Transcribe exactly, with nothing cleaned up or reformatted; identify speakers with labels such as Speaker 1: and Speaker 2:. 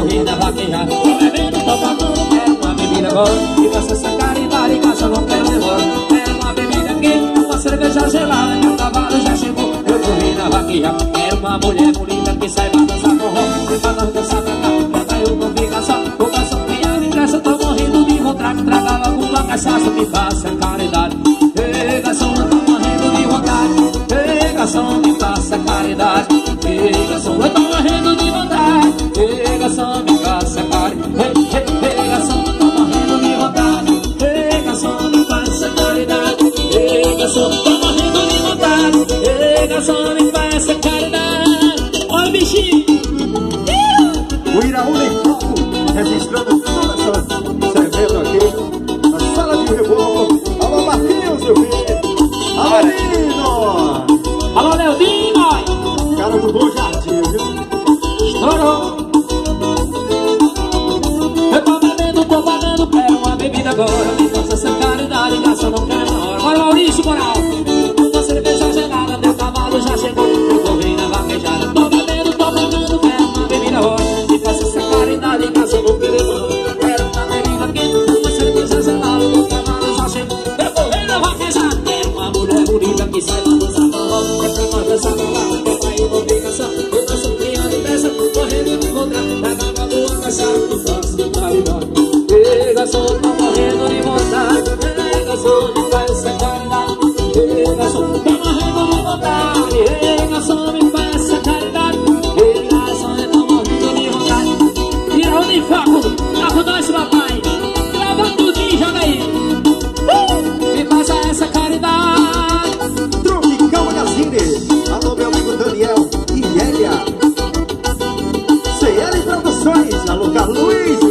Speaker 1: corrida vaquejar. Tô bebendo, tô pagando, quero uma bebida agora. E faça essa caridade, caça, não quero demora. Quero uma bebida quente, uma cerveja gelada. Meu cavalo já chegou, eu corrida vaquejar. Quero uma mulher bonita que saiba dançar com rock. E pra nós dançar pra cá, bota eu não fica só. O garçom que me pressa, tô morrendo de vontade. Traga logo uma cachaça, me faça caridade. Ei, garçom, eu tô morrendo de vontade. Ei, garçom, me faça caridade. Ei, garçom, eu tô morrendo de vontade. Ei, garçom, me faça caridade. Ei, ei, garçom, eu tô morrendo de vontade. Ei, garçom, me faça caridade. Ei, garçom, tô morrendo de vontade. Ei, garçom, me faça caridade. Olha o bichinho.
Speaker 2: O Iraúna em foco, registrando toda essa cerveja aqui na sala de rebolo. Alô, Marquinhos, meu filho. Alô, Lino.
Speaker 1: Alô, Leodinho.
Speaker 2: Cara do Bom Jardim, viu?
Speaker 1: Estourou. Eu tô bebendo, tô pagando, quero uma bebida agora. Me faça essa caridade, graça não quero na hora. Bora, Maurício, moral. Uma cerveja gelada, meu cavalo já chegou. Eu corri na vaquejada. Tô bebendo, tô pagando, quero uma bebida agora. Me faça essa caridade, graça não quero na hora. Quero uma bebida quente, uma cerveja gelada. Meu cavalo já chegou. Eu corri na vaquejada. Quero uma mulher bonita que saiba dançar com rock. É pra nós dançar com rock. É pra ir com ficação. Eu tô sofrendo pressa, correndo de vontade. Leva uma boa cachaça, me faça caridade. Ei, garçom, tô morrendo de vontade. Ei, garçom, me faça caridade. Ei, garçom, tô morrendo de vontade. Ei, garçom, me faça caridade. Ei, garçom, eu tô morrendo de vontade. Tira o de fogo, tá com nós, papai. Leva tudinho, joga aí. Uh, me faça essa caridade.
Speaker 2: Tropical Magazine. Alô, meu amigo Daniel e Elia. C L Produções. Alô, Carlos.